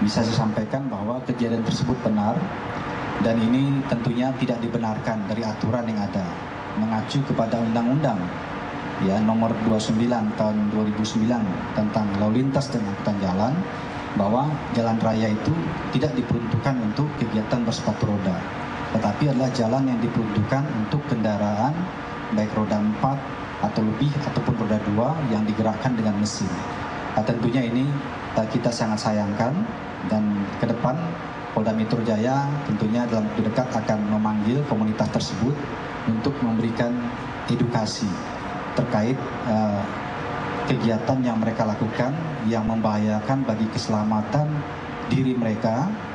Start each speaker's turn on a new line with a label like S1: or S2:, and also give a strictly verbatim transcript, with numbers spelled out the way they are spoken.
S1: bisa saya sampaikan bahwa kejadian tersebut benar dan ini tentunya tidak dibenarkan dari aturan yang ada, mengacu kepada undang-undang ya nomor dua puluh sembilan tahun dua ribu sembilan tentang lalu lintas dan angkutan jalan, bahwa jalan raya itu tidak diperuntukkan untuk kegiatan bersepatu roda, tetapi adalah jalan yang diperuntukkan untuk kendaraan baik roda empat atau lebih ataupun roda dua yang digerakkan dengan mesin. Nah, tentunya ini kita sangat sayangkan, dan ke depan Polda Metro Jaya tentunya dalam waktu dekat akan memanggil komunitas tersebut untuk memberikan edukasi terkait uh, kegiatan yang mereka lakukan yang membahayakan bagi keselamatan diri mereka